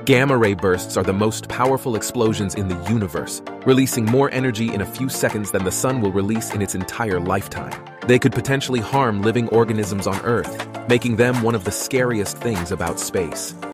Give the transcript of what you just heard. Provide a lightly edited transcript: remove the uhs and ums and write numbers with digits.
Gamma ray bursts are the most powerful explosions in the universe, releasing more energy in a few seconds than the sun will release in its entire lifetime. They could potentially harm living organisms on Earth, making them one of the scariest things about space.